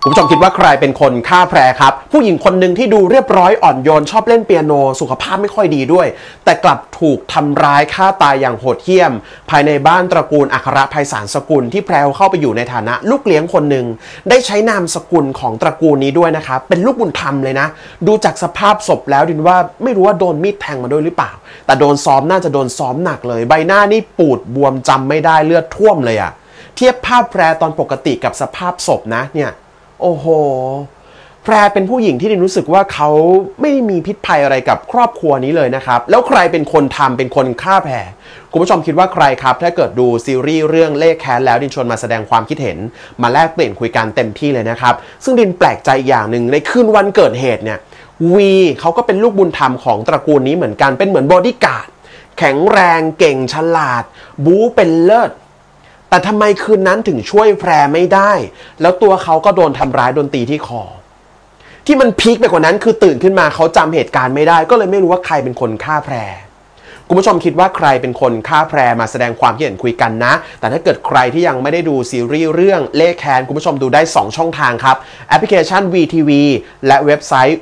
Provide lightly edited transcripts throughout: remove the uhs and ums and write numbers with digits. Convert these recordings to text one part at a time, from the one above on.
คุณผู้ชมคิดว่าใครเป็นคนฆ่าแพรครับผู้หญิงคนหนึ่งที่ดูเรียบร้อยอ่อนโยนชอบเล่นเปียโนสุขภาพไม่ค่อยดีด้วยแต่กลับถูกทำร้ายฆ่าตายอย่างโหดเหี้ยมภายในบ้านตระกูลอัครไพศาลสกุลที่แพรวเข้าไปอยู่ในฐานะลูกเลี้ยงคนหนึ่งได้ใช้นามสกุลของตระกูลนี้ด้วยนะครับเป็นลูกบุญธรรมเลยนะดูจากสภาพศพแล้วดินว่าไม่รู้ว่าโดนมีดแทงมาด้วยหรือเปล่าแต่โดนซ้อมน่าจะโดนซ้อมหนักเลยใบหน้านี่ปูดบวมจำไม่ได้เลือดท่วมเลยอะเทียบภาพแพรตอนปกติกับสภาพศพนะเนี่ยโอ้โหแพรเป็นผู้หญิงที่ดินรู้สึกว่าเขาไม่มีพิษภัยอะไรกับครอบครัวนี้เลยนะครับแล้วใครเป็นคนทำเป็นคนฆ่าแพรคุณผู้ชมคิดว่าใครครับถ้าเกิดดูซีรีส์เรื่องเล่ห์แค้นแล้วดินชวนมาแสดงความคิดเห็นมาแลกเปลี่ยนคุยกันเต็มที่เลยนะครับซึ่งดินแปลกใจอย่างหนึ่งในคืนวันเกิดเหตุเนี่ยวีเขาก็เป็นลูกบุญธรรมของตระกูลนี้เหมือนกันเป็นเหมือนบอดี้การ์ดแข็งแรงเก่งฉลาดบู๊เป็นเลิศแต่ทำไมคืนนั้นถึงช่วยแพรไม่ได้แล้วตัวเขาก็โดนทำร้ายโดนตีที่คอที่มันพีคไปกว่านั้นคือตื่นขึ้นมาเขาจำเหตุการณ์ไม่ได้ก็เลยไม่รู้ว่าใครเป็นคนฆ่าแพรคุณผู้ชมคิดว่าใครเป็นคนฆ่าแพรมาแสดงความคิดเห็นคุยกันนะแต่ถ้าเกิดใครที่ยังไม่ได้ดูซีรีส์เรื่องเล่ห์แค้นคุณผู้ชมดูได้2ช่องทางครับแอปพลิเคชัน VTV และเว็บไซต์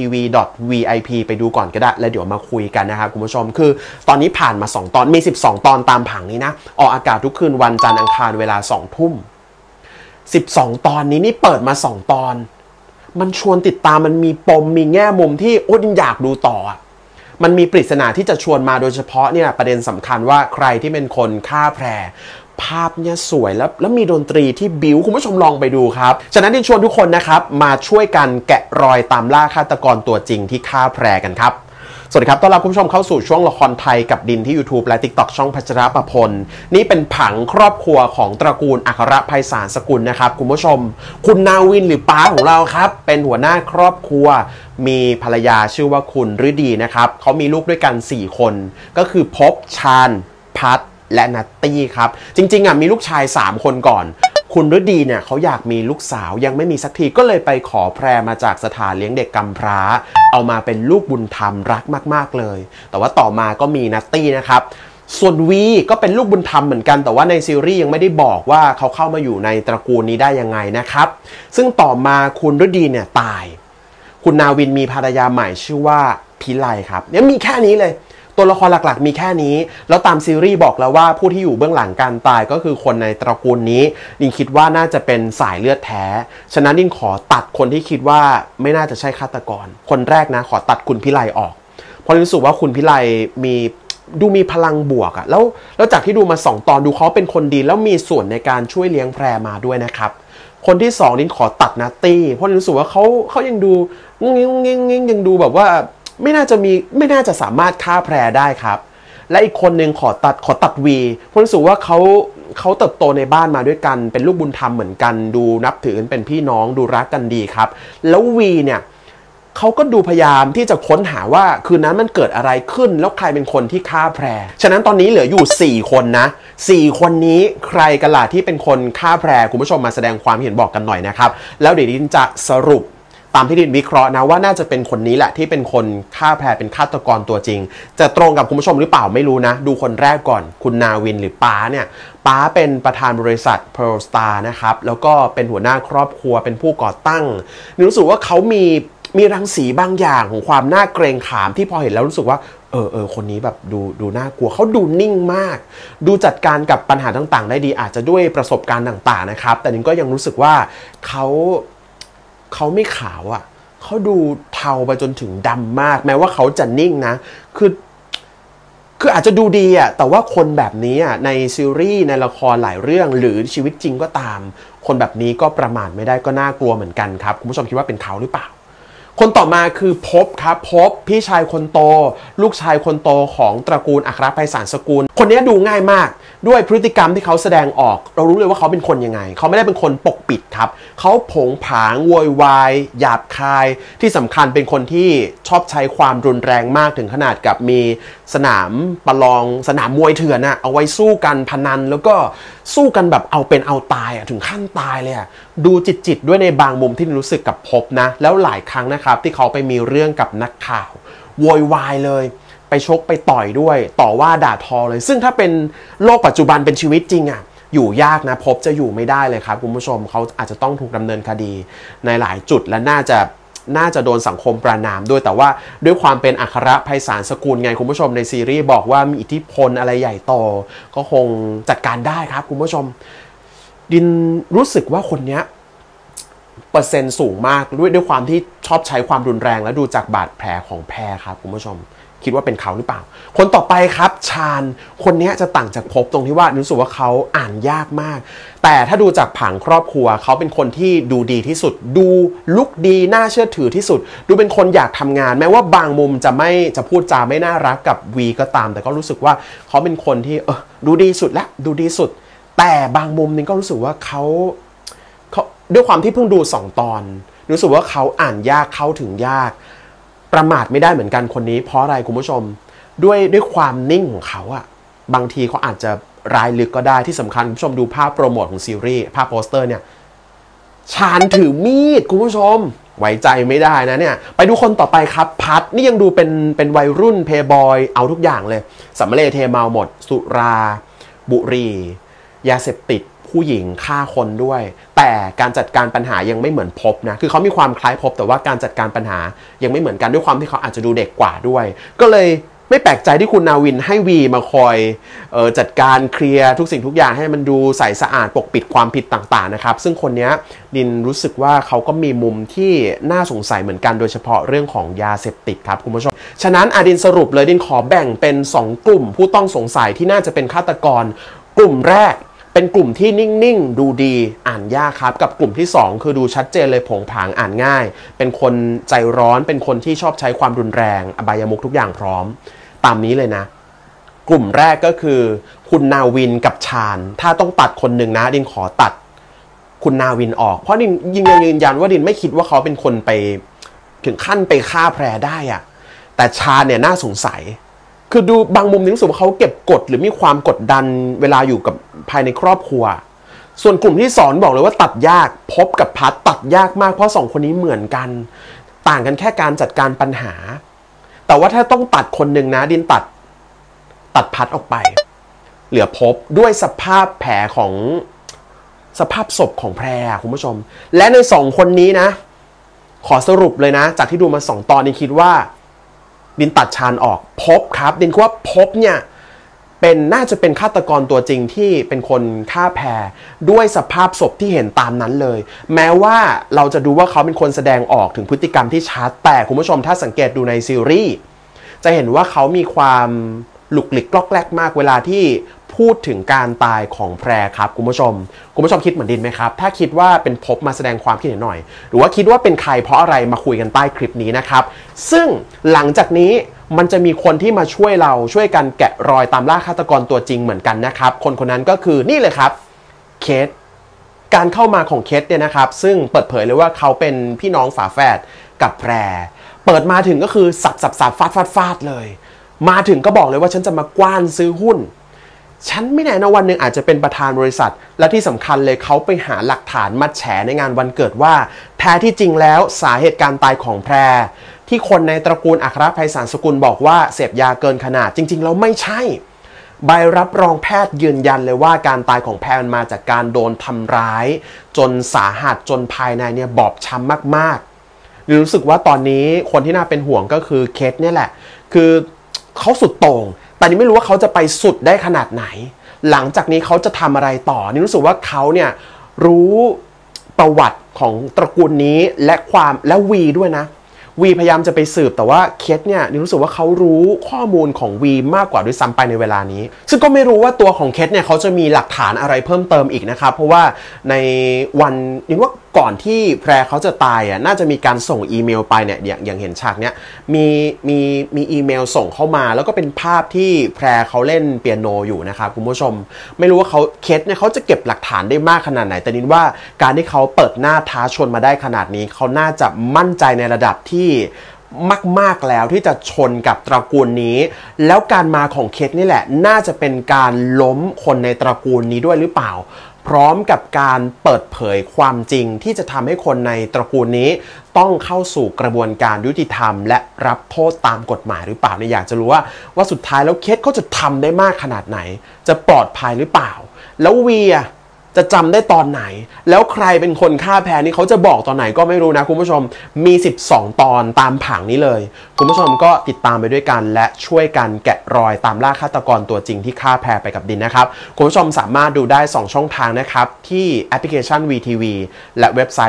vtv.vip ไปดูก่อนก็ได้แล้วเดี๋ยวมาคุยกันนะครับคุณผู้ชมคือตอนนี้ผ่านมา2ตอนมี12ตอนตามผังนี้นะออกอากาศทุกคืนวันจันทร์อังคารเวลา20 ทุ่ม12ตอนนี้นี่เปิดมา2ตอนมันชวนติดตามมันมีปมมีแง่มุมที่โอ้ดิอยากดูต่อมันมีปริศนาที่จะชวนมาโดยเฉพาะเนี่ยประเด็นสำคัญว่าใครที่เป็นคนฆ่าแพรภาพเนี่ยสวยแล้วมีดนตรีที่บิ้วคุณผู้ชมลองไปดูครับฉะนั้นดิชวนทุกคนนะครับมาช่วยกันแกะรอยตามล่าฆาตกรตัวจริงที่ฆ่าแพรกันครับสวัสดีครับต้อนรับคุณผู้ชมเข้าสู่ช่วงละครไทยกับดินที่ YouTube และ TikTok ช่องพัชรประพลนี่เป็นผังครอบครัวของตระกูลอัครไพศาลสกุลนะครับคุณผู้ชมคุณนาวินหรือป้าของเราครับเป็นหัวหน้าครอบครัวมีภรรยาชื่อว่าคุณฤดีนะครับเขามีลูกด้วยกัน4คนก็คือภพชาญพัฒและนัตตี้ครับจริงๆมีลูกชาย3คนก่อนคุณฤดีเนี่ยเขาอยากมีลูกสาวยังไม่มีสักทีก็เลยไปขอแพรมาจากสถานเลี้ยงเด็กกำพร้าเอามาเป็นลูกบุญธรรมรักมากๆเลยแต่ว่าต่อมาก็มีนัตตี้นะครับส่วนวีก็เป็นลูกบุญธรรมเหมือนกันแต่ว่าในซีรีส์ยังไม่ได้บอกว่าเขาเข้ามาอยู่ในตระกูลนี้ได้ยังไงนะครับซึ่งต่อมาคุณฤดีเนี่ยตายคุณนาวินมีภรรยาใหม่ชื่อว่าพิไลครับเนี่ยมีแค่นี้เลยตัวละครหลักๆมีแค่นี้แล้วตามซีรีส์บอกแล้วว่าผู้ที่อยู่เบื้องหลังการตายก็คือคนในตระกูลนี้ดินคิดว่าน่าจะเป็นสายเลือดแท้ฉะนั้นดินขอตัดคนที่คิดว่าไม่น่าจะใช่ฆาตกรคนแรกนะขอตัดคุณพิไลออกเพราะรู้สึกว่าคุณพิไลมีพลังบวกอะแล้วจากที่ดูมา2ตอนดูเขาเป็นคนดีแล้วมีส่วนในการช่วยเลี้ยงแพรมาด้วยนะครับคนที่2ดินขอตัดนัตตี้เพราะรู้สึกว่าเขายังดูงงยังดูแบบว่าไม่น่าจะสามารถฆ่าแพรได้ครับและอีกคนหนึ่งขอตัดวีเพราะรู้สึกว่าเขาเติบโตในบ้านมาด้วยกันเป็นลูกบุญธรรมเหมือนกันดูนับถือกันเป็นพี่น้องดูรักกันดีครับแล้ววีเนี่ยเขาก็ดูพยายามที่จะค้นหาว่าคืนนั้นมันเกิดอะไรขึ้นแล้วใครเป็นคนที่ฆ่าแพรฉะนั้นตอนนี้เหลืออยู่4คนนะ4คนนี้ใครกันล่ะที่เป็นคนฆ่าแพรคุณผู้ชมมาแสดงความเห็นบอกกันหน่อยนะครับแล้วเดี๋ยวดินจะสรุปตามที่ดินวิเคราะห์นะว่าน่าจะเป็นคนนี้แหละที่เป็นคนฆ่าแพรเป็นฆาตกรตัวจริงจะตรงกับคุณผู้ชมหรือเปล่าไม่รู้นะดูคนแรกก่อนคุณนาวินหรือป้าเนี่ยป้าเป็นประธานบริษัท Pearl Star นะครับแล้วก็เป็นหัวหน้าครอบครัวเป็นผู้ก่อตั้งรู้สึกว่าเขามีรังสีบางอย่างของความน่าเกรงขามที่พอเห็นแล้วรู้สึกว่าคนนี้แบบดูน่ากลัวเขาดูนิ่งมากดูจัดการกับปัญหาต่างๆได้ดีอาจจะด้วยประสบการณ์ต่างๆนะครับแต่นินก็ยังรู้สึกว่าเขาไม่ขาวอ่ะเขาดูเทาไปจนถึงดำมากแม้ว่าเขาจะนิ่งนะคืออาจจะดูดีอ่ะแต่ว่าคนแบบนี้อ่ะในซีรีส์ในละครหลายเรื่องหรือชีวิตจริงก็ตามคนแบบนี้ก็ประมาทไม่ได้ก็น่ากลัวเหมือนกันครับคุณผู้ชมคิดว่าเป็นเขาหรือเปล่าคนต่อมาคือภพครับภพพี่ชายคนโตลูกชายคนโตของตระกูลอัครไพศาลสกุลคนนี้ดูง่ายมากด้วยพฤติกรรมที่เขาแสดงออกเรารู้เลยว่าเขาเป็นคนยังไงเขาไม่ได้เป็นคนปกปิดครับเขาผงผางโวยวายหยาบคายที่สำคัญเป็นคนที่ชอบใช้ความรุนแรงมากถึงขนาดกับมีสนามประลองสนามมวยเถื่อนเอาไว้สู้กันพนันแล้วก็สู้กันแบบเอาเป็นเอาตายถึงขั้นตายเลยดูจิตด้วยในบางมุมที่รู้สึกกับภพนะแล้วหลายครั้งนะครับที่เขาไปมีเรื่องกับนักข่าวโวยวายเลยไปชกไปต่อยด้วยต่อว่าด่าทอเลยซึ่งถ้าเป็นโลกปัจจุบันเป็นชีวิตจริงอยู่ยากนะพบจะอยู่ไม่ได้เลยครับคุณผู้ชมเขาอาจจะต้องถูกดำเนินคดีในหลายจุดและน่าจะโดนสังคมประณามด้วยแต่ว่าด้วยความเป็นอัครไพศาลสกุลไงคุณผู้ชมในซีรีส์บอกว่ามีอิทธิพลอะไรใหญ่โตก็คงจัดการได้ครับคุณผู้ชมดินรู้สึกว่าคนนี้เปอร์เซ็นต์สูงมากด้วยความที่ชอบใช้ความรุนแรงและดูจากบาดแผลของแพรครับคุณผู้ชมคิดว่าเป็นเขาหรือเปล่าคนต่อไปครับชาญคนนี้จะต่างจากพบตรงที่ว่ารู้สึกว่าเขาอ่านยากมากแต่ถ้าดูจากผังครอบครัวเขาเป็นคนที่ดูดีที่สุดดูลุคดีน่าเชื่อถือที่สุดดูเป็นคนอยากทำงานแม้ว่าบางมุมจะพูดจาไม่น่ารักกับวีก็ตามแต่ก็รู้สึกว่าเขาเป็นคนที่ดูดีสุดและดูดีสุดแต่บางมุมนึงก็รู้สึกว่าเขาด้วยความที่เพิ่งดู2 ตอนรู้สึกว่าเขาอ่านยากเข้าถึงยากประมาทไม่ได้เหมือนกันคนนี้เพราะอะไรคุณผู้ชมด้วยความนิ่งของเขาอะบางทีเขาอาจจะรายลึกก็ได้ที่สำคัญคุณผู้ชมดูภาพโปรโมทของซีรีส์ภาพโปสเตอร์เนี่ยชาญถือมีดคุณผู้ชมไว้ใจไม่ได้นะเนี่ยไปดูคนต่อไปครับพัดนี่ยังดูเป็นวัยรุ่นเพย์บอยเอาทุกอย่างเลยสำเร็จเทเมาหมดสุราบุหรี่ยาเสพติดผู้หญิงฆ่าคนด้วยแต่การจัดการปัญหายังไม่เหมือนพบนะคือเขามีความคล้ายพบแต่ว่าการจัดการปัญหายังไม่เหมือนกันด้วยความที่เขาอาจจะดูเด็กกว่าด้วยก็เลยไม่แปลกใจที่คุณนาวินให้วีมาคอยจัดการเคลียร์ทุกสิ่งทุกอย่างให้มันดูใสสะอาดปกปิดความผิดต่างๆนะครับซึ่งคนนี้ดินรู้สึกว่าเขาก็มีมุมที่น่าสงสัยเหมือนกันโดยเฉพาะเรื่องของยาเสพติดครับคุณผู้ชมฉะนั้นดินสรุปเลยดินขอแบ่งเป็น2 กลุ่มผู้ต้องสงสัยที่น่าจะเป็นฆาตกรกลุ่มแรกเป็นกลุ่มที่นิ่งๆดูดีอ่านยากครับกับกลุ่มที่2คือดูชัดเจนเลยผงผางอ่านง่ายเป็นคนใจร้อนเป็นคนที่ชอบใช้ความรุนแรงอบายมุขทุกอย่างพร้อมตามนี้เลยนะกลุ่มแรกก็คือคุณนาวินกับชาญถ้าต้องตัดคนหนึ่งนะดินขอตัดคุณนาวินออกเพราะดินยังยืนยันว่าดินไม่คิดว่าเขาเป็นคนไปถึงขั้นไปฆ่าแพรได้อะแต่ชาญเนี่ยน่าสงสัยคือดูบางมุมนึกสึกว่าเขาเก็บกดหรือมีความกดดันเวลาอยู่กับภายในครอบครัวส่วนกลุ่มที่2บอกเลยว่าตัดยากพบกับพัดตัดยากมากเพราะ2 คนนี้เหมือนกันต่างกันแค่การจัดการปัญหาแต่ว่าถ้าต้องตัดคนหนึ่งนะดินตัดพัดออกไปเหลือพบด้วยสภาพแผลของสภาพศพของแพรคุณผู้ชมและใน2 คนนี้นะขอสรุปเลยนะจากที่ดูมา2 ตอนนี้คิดว่าดินตัดชาญออกพบครับดินคิดว่าพบเนี่ยน่าจะเป็นฆาตกรตัวจริงที่เป็นคนฆ่าแพรด้วยสภาพศพที่เห็นตามนั้นเลยแม้ว่าเราจะดูว่าเขาเป็นคนแสดงออกถึงพฤติกรรมที่ชัดแต่คุณผู้ชมถ้าสังเกตดูในซีรีส์จะเห็นว่าเขามีความหลุกหลิกกลอกแลกมากเวลาที่พูดถึงการตายของแพรครับคุณผู้ชมคิดเหมือนดินไหมครับถ้าคิดว่าเป็นพบมาแสดงความคิดเห็นหน่อยหรือว่าคิดว่าเป็นใครเพราะอะไรมาคุยกันใต้คลิปนี้นะครับซึ่งหลังจากนี้มันจะมีคนที่มาช่วยเราช่วยกันแกะรอยตามล่าฆาตกรตัวจริงเหมือนกันนะครับคนนั้นก็คือนี่เลยครับเคทการเข้ามาของเคทเนี่ยนะครับซึ่งเปิดเผยเลยว่าเขาเป็นพี่น้องฝาแฝดกับแพรเปิดมาถึงก็คือสับฟาดเลยมาถึงก็บอกเลยว่าฉันจะมากว้านซื้อหุ้นฉันไม่แน่นะวันหนึ่งอาจจะเป็นประธานบริษัทและที่สำคัญเลยเขาไปหาหลักฐานมาแฉในงานวันเกิดว่าแท้ที่จริงแล้วสาเหตุการตายของแพรที่คนในตระกูลอัครไพศาลสกุลบอกว่าเสพยาเกินขนาดจริงๆแล้วไม่ใช่ใบรับรองแพทย์ยืนยันเลยว่าการตายของแพรมันมาจากการโดนทำร้ายจนสาหัสจนภายในเนี่ยบอบช้ำมากๆรู้สึกว่าตอนนี้คนที่น่าเป็นห่วงก็คือเคทเนี่ยแหละคือเขาสุดโต่งแต่นี่ไม่รู้ว่าเขาจะไปสุดได้ขนาดไหนหลังจากนี้เขาจะทำอะไรต่อนี่รู้สึกว่าเขาเนี่ยรู้ประวัติของตระกูลนี้และวีด้วยนะวีพยายามจะไปสืบแต่ว่าเคทเนี่ยนี่รู้สึกว่าเขารู้ข้อมูลของวีมากกว่าด้วยซ้ำไปในเวลานี้ซึ่งก็ไม่รู้ว่าตัวของเคทเนี่ยเขาจะมีหลักฐานอะไรเพิ่มเติมอีกนะครับเพราะว่าในวันนี่ว่าก่อนที่แพรเขาจะตายน่าจะมีการส่งอีเมลไปเนี่ยอย่างเห็นฉากเนี้ยมีอีเมลส่งเข้ามาแล้วก็เป็นภาพที่แพรเขาเล่นเปียโนอยู่นะครับคุณผู้ชมไม่รู้ว่าเคทเนี่ยเขาจะเก็บหลักฐานได้มากขนาดไหนแต่นินว่าการที่เขาเปิดหน้าท้าชนมาได้ขนาดนี้เขาน่าจะมั่นใจในระดับที่มากๆแล้วที่จะชนกับตระกูลนี้แล้วการมาของเคทนี่แหละน่าจะเป็นการล้มคนในตระกูลนี้ด้วยหรือเปล่าพร้อมกับการเปิดเผยความจริงที่จะทำให้คนในตระกูลนี้ต้องเข้าสู่กระบวนการยุติธรรมและรับโทษตามกฎหมายหรือเปล่าเนี่ยอยากจะรู้ว่าสุดท้ายแล้วเคทเขาจะทำได้มากขนาดไหนจะปลอดภัยหรือเปล่าแล้ววีจะจำได้ตอนไหนแล้วใครเป็นคนฆ่าแพรนี่เขาจะบอกตอนไหนก็ไม่รู้นะคุณผู้ชมมี12ตอนตามผังนี้เลยคุณผู้ชมก็ติดตามไปด้วยกันและช่วยกันแกะรอยตามล่าฆาตกรตัวจริงที่ฆ่าแพรไปกับดินนะครับคุณผู้ชมสามารถดูได้2ช่องทางนะครับที่แอปพลิเคชัน VTV และเว็บไซต์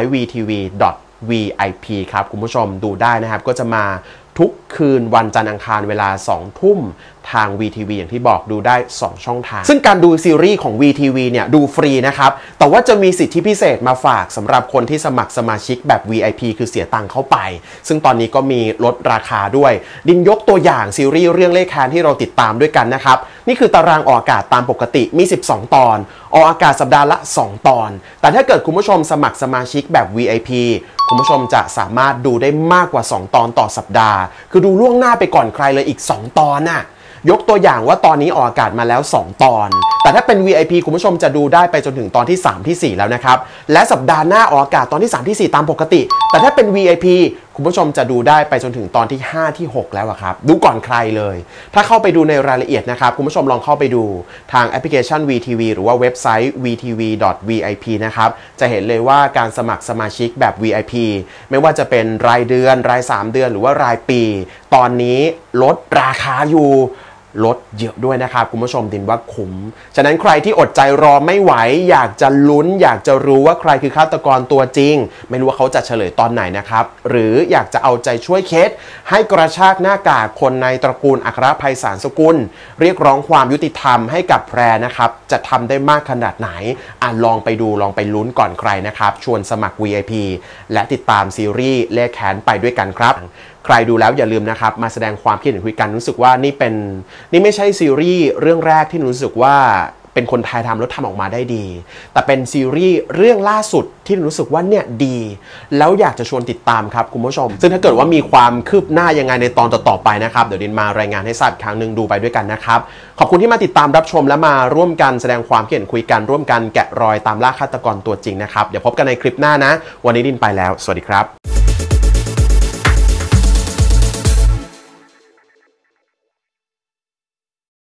vtv.vip ครับคุณผู้ชมดูได้นะครับก็จะมาทุกคืนวันจันทร์อังคารเวลา 20 ทุ่มทาง VTV อย่างที่บอกดูได้ 2 ช่องทางซึ่งการดูซีรีส์ของ VTV เนี่ยดูฟรีนะครับแต่ว่าจะมีสิทธิพิเศษมาฝากสำหรับคนที่สมัครสมาชิกแบบ VIP คือเสียตังค์เข้าไปซึ่งตอนนี้ก็มีลดราคาด้วยดินยกตัวอย่างซีรีส์เรื่องเล่ห์แค้นที่เราติดตามด้วยกันนะครับนี่คือตารางออกอากาศตามปกติมี12ตอนออกอากาศสัปดาห์ละ2ตอนแต่ถ้าเกิดคุณผู้ชมสมัครสมาชิกแบบ VIP คุณผู้ชมจะสามารถดูได้มากกว่า2ตอนต่อสัปดาห์คือดูล่วงหน้าไปก่อนใครเลยอีก2ตอนน่ะยกตัวอย่างว่าตอนนี้ออกอากาศมาแล้ว2ตอนแต่ถ้าเป็น VIP คุณผู้ชมจะดูได้ไปจนถึงตอนที่3ที่4แล้วนะครับและสัปดาห์หน้าออกอากาศตอนที่3ที่4ตามปกติแต่ถ้าเป็น VIP คุณผู้ชมจะดูได้ไปจนถึงตอนที่5ที่6แล้วครับดูก่อนใครเลยถ้าเข้าไปดูในรายละเอียดนะครับคุณผู้ชมลองเข้าไปดูทางแอปพลิเคชัน VTV หรือว่าเว็บไซต์ vtv.vip นะครับจะเห็นเลยว่าการสมัครสมาชิกแบบ VIP ไม่ว่าจะเป็นรายเดือนราย3เดือนหรือว่ารายปีตอนนี้ลดราคาอยู่ลดเยอะด้วยนะครับคุณผู้ชมดินว่าคุ้มฉะนั้นใครที่อดใจรอไม่ไหวอยากจะลุ้นอยากจะรู้ว่าใครคือฆาตกรตัวจริงไม่รู้ว่าเขาจะเฉลยตอนไหนนะครับหรืออยากจะเอาใจช่วยเคสให้กระชากหน้ากากคนในตระกูลอัครไพศาลสกุลเรียกร้องความยุติธรรมให้กับแพรนะครับจะทำได้มากขนาดไหนลองไปดูลองไปลุ้นก่อนใครนะครับชวนสมัคร VIP และติดตามซีรีส์เล่ห์แค้นไปด้วยกันครับใครดูแล้วอย่าลืมนะครับมาแสดงความคิดเห็นคุยกันรู้สึกว่านี่ไม่ใช่ซีรีส์เรื่องแรกที่รู้สึกว่าเป็นคนไทยทำแล้วทำออกมาได้ดีแต่เป็นซีรีส์เรื่องล่าสุดที่รู้สึกว่าเนี่ยดีแล้วอยากจะชวนติดตามครับคุณผู้ชมซึ่งถ้าเกิดว่ามีความคืบหน้ายังไงในตอนต่อไปนะครับเดี๋ยวดินมารายงานให้ทราบอีกครั้งหนึ่งดูไปด้วยกันนะครับขอบคุณที่มาติดตามรับชมและมาร่วมกันแสดงความคิดเห็นคุยกันร่วมกันแกะรอยตามล่าฆาตกรตัวจริงนะครับเดี๋ยวพบกันในคลิปหน้านะวันนี้ดินไปแล้วสวัสดีครับ